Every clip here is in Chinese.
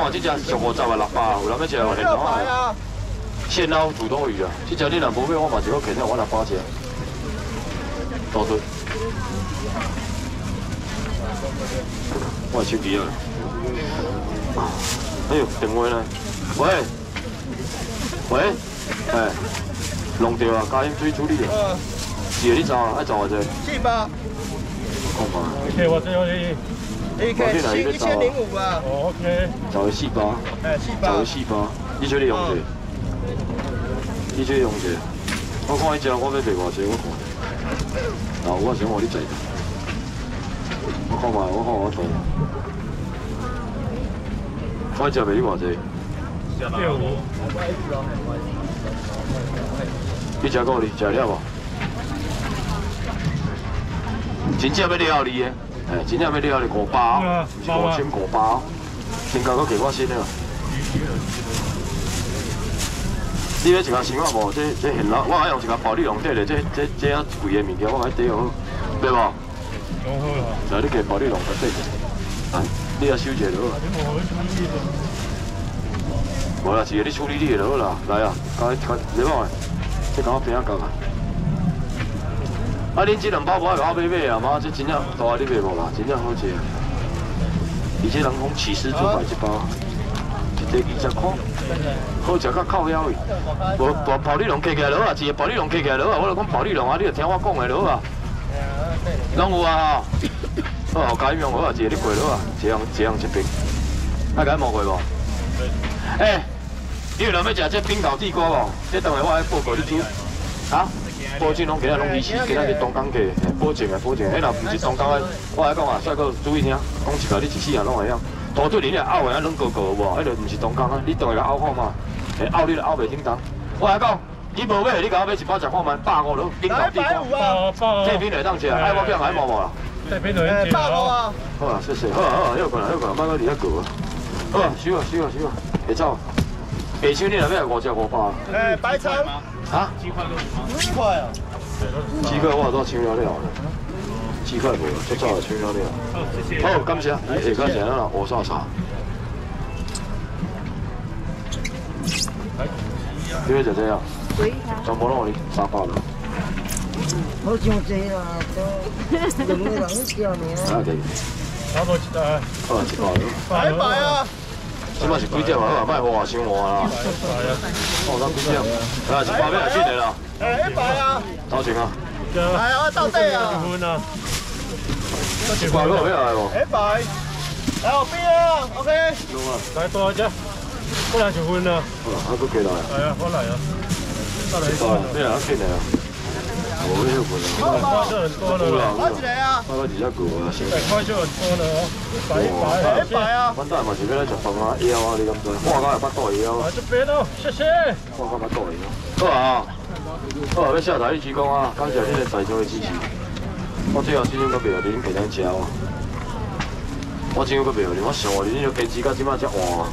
讲啊，这只上50啊600，有人要吃哦，现捞啊，现捞煮多鱼啊，这只你若无买，我嘛是要肯定我600吃。多对。我手机啊！哎呦，电话呢？喂，喂，哎，弄掉啊，加盐水处理啊。是啊，你走啊，爱走啊这。400。看嘛。OK， 我最后你。1005啊。哦 OK。走去400。哎，400。走去400，你叫你用者？你叫你用者？我看迄只，我要卖偌济，我看。啊，我想我你载。我看嘛，我看我图。我只卖你偌济？65。你食过哩？食了无？真正要了你的，哎，真正要了你500，是5500，先交搁给我先了。你要一个想法无？这现老，我爱用一个保利龙底的，这啊贵的物件，我爱底好，对无？讲好啦。来，你给保利龙个底下，啊，你也收一个落啊。无啦，是个你处理你的就好啦。来啊，你帮我，这甲我边仔夹啊。啊，恁这2包无爱甲我买啊，妈，这真正大你买无啦，真正好吃。而且人讲起司猪排1包，一块20块，好食甲靠腰去。无保利龙起起来落啊，一个保利龙起起来落啊，我就讲保利龙啊，你就听我讲的落啊。拢有啊吼，好，加用好啊，一个你过落啊，一样一瓶，啊，甲伊摸过无？哎，你有人要食这冰岛地瓜无？这等下我来报告你煮。啊？保证拢今仔拢医师，今仔日东港价，保证的保证。迄若毋是东港的，我来讲啊，帅哥注意听，讲一个你一世人拢会晓。土对面你拗的啊，软高高有无？迄个毋是东港啊，你等下甲拗看嘛，拗你就拗袂叮当。我来讲，你无买，你甲我买1包食看卖，150落冰岛地瓜。这边来当吃，爱我变爱毛毛啦。这边来150啊。好啊，谢谢。好啊，休困啦，莫搁伫遐过啊。好啊，收啊，会走。下手你若要5只500。哎，白肠。啊？7块5块啊？7块我都抢了了。7块无，足早就抢了了。好，感谢。下感谢啦，乌沙茶。你要食这啊？全部拢互你300了。好伤济啦，都2个人食尔。啊，对。差不多1袋。好，1包了。拜拜啊！即摆是几点啊？莫花伤换啦。哦，咱几点？啊，1包要来进来啦。100啊。多钱啊？来啊，到底啊。1包要来无？100。来后边啊 ，OK。弄啊，来多只。过来1分啊。好啦，还佫过来。来啊，我来啊。再来1包。咩啊？进来啊。我会有可能。花就很多了啦。花几来啊？花个2只股啊，花就很多了哦。100啊！阮等下嘛是要来食饭啊，腰啊，你敢知？我刚才捌倒腰。来这边哦，谢谢。我刚捌倒腰。好啊，好啊，要下台一鞠躬啊！感谢恁的在座的支持。我最后真正阁袂互恁陪咱食哦。我真正阁袂互恁，我想互恁就坚持到即摆才换。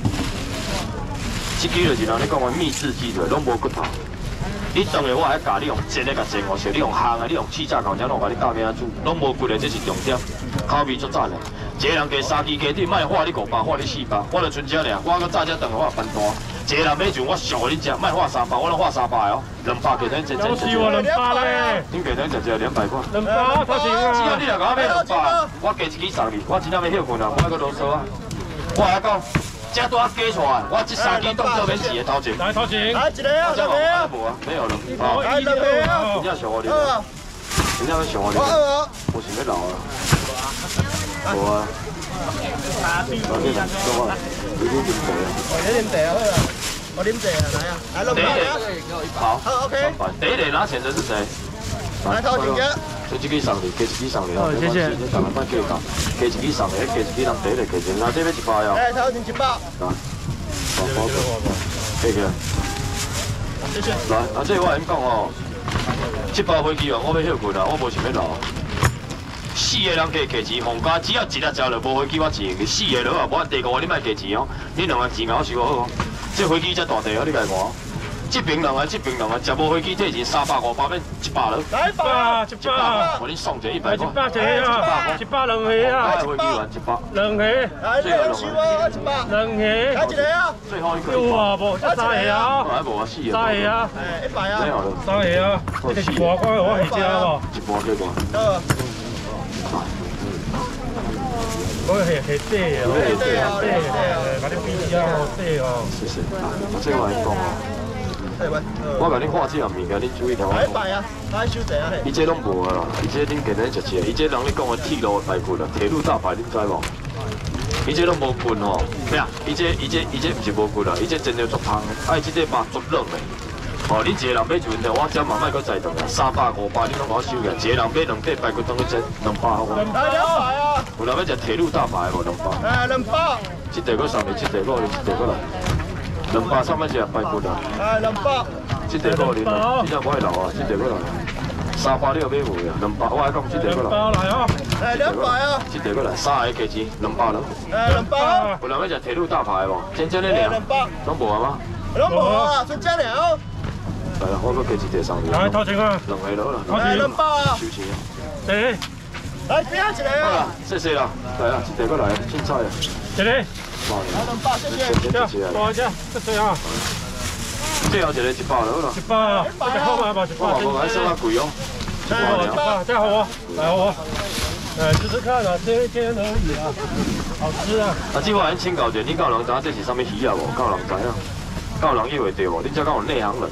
这支就是人咧讲的秘制鸡腿，拢无骨头。你当然我还教你用煎的甲煎哦，是你用烘的，你用气炸烤肠，拢甲你教咩煮，拢无骨的，这是重点。口味足赞的，一个人加3支鸡腿，莫花你500，花你400，我就剩这尔，我搁炸只等我办单。一个人买就我上互你食，莫花300，我拢花300哦，200给咱煎。有是我200嘞，恁给咱食200块。200，头前啊。只要你若甲我买200，我加1支送你，我真正要休困啊，我还搁啰嗦啊。我来讲。这多加出来，我这3支当做免钱的头前。来头前，来一个啊，两个啊，无啊，没有了。好，来两个啊，真正上我哩，真正要上我哩。我是要老啊。无啊。我啉茶啊。我啉茶啊，我啉茶啊，来啊，来龙哥。好 ，OK。第一个拿钱的是谁？来头前嘅。这支送你，加1支送你哦。谢谢。你送来卖计较，加1支送你，加1支人第一个加钱，那这要1包哟。哎，头前1包。来，包。谢谢。谢谢。来，啊，这我跟你讲哦，1包飞机哦，我要休困啊，我无想要留。4个人加钱，放假只要1粒食就无飞机我钱，4个落啊，无第2个你莫加钱哦，你2个钱我收好哦。这飞机才大地哦，你家看哦。 这边人啊，这边人啊，食无飞机退钱300、500免100了。 来100， 我恁送一个100块。 100一个啊，100两个啊， 飞机员100。 两个， 来2收啊100， 两个， 来一个啊， 最后一个。 有啊，无这3个啊， 还无啊4个。 3个啊 ，100啊， 没有了。 3个啊，你是一半块我下只无？ 一半几半？ 我下底哦，把你比较好底哦。 谢谢。这个我讲哦。我甲你看这样物件，你注意听我讲。 100啊，来收一啊嘿。 伊这拢无啊啦，伊这恁今日食吃，伊这人咧讲的铁路排骨啦，铁路大排，恁知无？伊这拢无棍吼，咩啊？伊这毋是无棍啦，伊这真正足香的，啊伊这肉足软的。哦，你一个人买一份的，我只嘛莫搁再动啦，300、500你拢我收起来，一个人买2块排骨当去蒸，200好无？ 来200啊！ 有人要食铁路大排无？200。 哎，200。 这地搁送你，这地搁你，这地搁来。200上面食排骨啦。 哎，200。 这地搁你啦，这只无爱留啊，这地搁来。300你又买无啊？200，我爱讲这地搁来。 来哦。 哎，200啊。 这地搁来，3个价钱200了。 哎，200。 有人要食铁路大排无？真正的俩。 200。 拢无啊吗？ 拢无啊，剩这了。 来啦，我搁加一地上面。 来，头前啊。 2个了啦。 哎，200啊。 收钱啊。 对。 来，边一个好啦啊。 谢谢啦。来啊，一地搁来，凊彩啊。 一个。 来200，谢谢。 多只，这对啊。 最后一个100了啦。 100啊，这好嘛吧？100。 我还收较贵哦。 100，这好啊，来好啊。试试看啊，这天而已啊，好吃啊。 啊，这我先请教者，你敢有人知这是啥物鱼啊无？敢有人知影？敢有人以为对无？你这敢有内行人？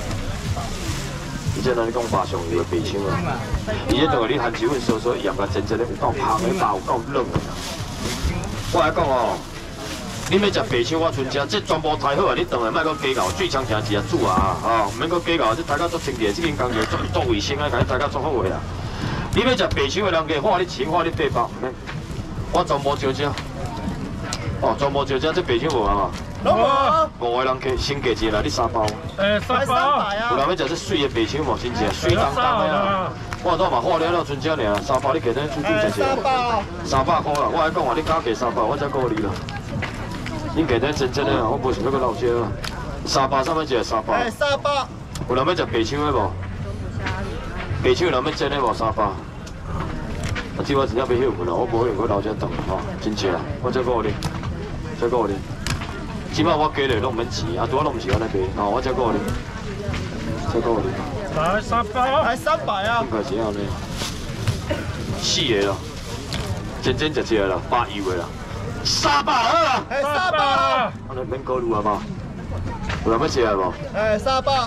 以前咱咧讲巴上鱼的白枪啊，伊咧等下你含水分烧盐甲真真咧有够香的肉，有够软的。我来讲哦，你要食白枪，我剩食，这全部抬好啊！你等下莫搁加熬，最常听是啊煮啊，哦，免搁加熬，这抬到足清洁，这间工作足卫生啊，甲你抬到足好个啊。你要食白枪的人家，花你钱，花你800，唔免。我全部招食。哦，全部招食，这白枪无啊嘛？ 拢无。 5个人加先加一个来，你3包。 300 啊。 有人要食这水的白枪无？真正水当当的啦。我都嘛化了剩这尔，3包你加点煮煮食食。300块啦，我来讲话你加价300，我才鼓励啦。恁加点真正的，我无想要搁闹笑啦。300上面一个300。 哎，300。 有人要食白枪的无？白枪有人要蒸的无？300。啊，这我真正要休困啦，我无可能搁留遮等吼，真正啦，我再鼓励，再鼓励。 起码我加了拢免钱，啊，拄仔拢毋是安尼卖，哦，我才鼓励，才鼓励。 来300， 来300啊！ 应该是安尼，4个啦，真真食个啦，8油的啦，300好啦， 哎，300啊！ 安尼免考虑啊嘛，有人要食无？ 哎，300。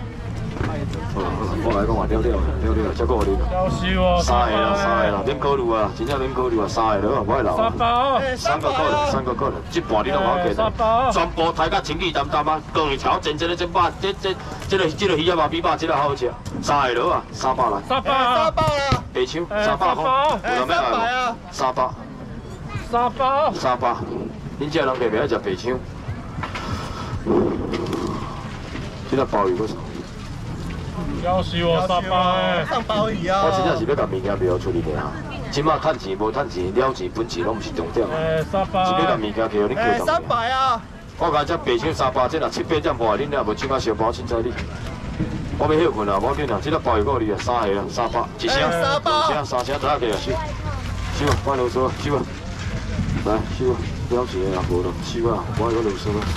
我来讲话了，才鼓励啦。 要收哦 3个啦，免考虑啊，真正免考虑啊，3个了，我爱留。 300，3 个可能，一半你拢我加的，全部抬甲清气淡淡啊，各一条真正的这把，这个鱼啊嘛比肉这个好吃，3个了啊，300来。 300， 白枪300块，有人要来无？300， 300，恁这人特别爱食白枪，这个鲍鱼搁啥？ 要收哦300， 上鲍鱼啊！ 我真正是要甲物件卖出去尔，即马趁钱无趁钱，了钱本钱拢毋是重点啊。是要甲物件叫你叫上。 300啊！ 我讲这白枪300，这若7、8点半，恁若无请我小包，凊彩你。我要休困啊，无紧啊，这个鲍鱼够你啊，3个啦，300，一箱，2箱，3箱，再加收，收啊，莫啰嗦，收啊，来收啊，了钱啊，无咯，收啊，我有啰嗦啊。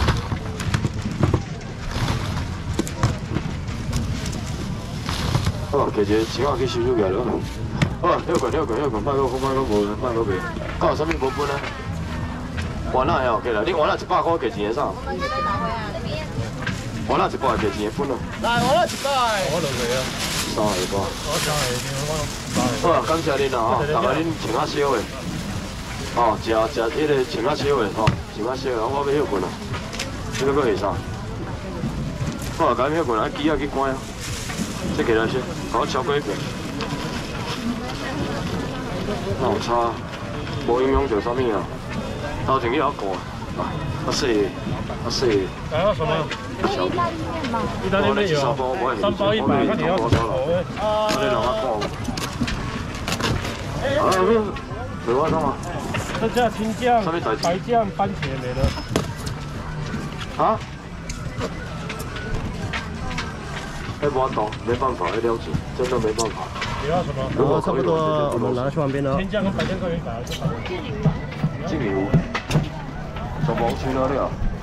好，摕一个钱仔去收起来咯。好，休困，莫搁无，莫搁卖。敢有啥物无本啊？丸仔哦，起来，你丸仔100块价钱会啥？丸仔100块价钱会本啊？ 来，我来100。 我落去啊。 3个半。好啊，感谢恁啦吼，大家恁穿较少的，哦，食迄个穿较少的吼，穿较少的，我要休困啦。这个搁会啥？好啊，甲恁休困，啊机啊去关啊。 这给他先，搞巧克力片，那有差，无影响到啥物啊？头前去好过啊，细， 还有什么？ 小米， 意大利面有，3包100，看你要什么口味。 你让我看。啊，没我干嘛？ 这叫青酱、白酱、番茄没了。 啊？ 没办法，没办法，要了解，真的没办法。 你要什么？ 然后差不多，我们拿去旁边了。 天降跟白天高原打， 这个有，上网去哪里啊？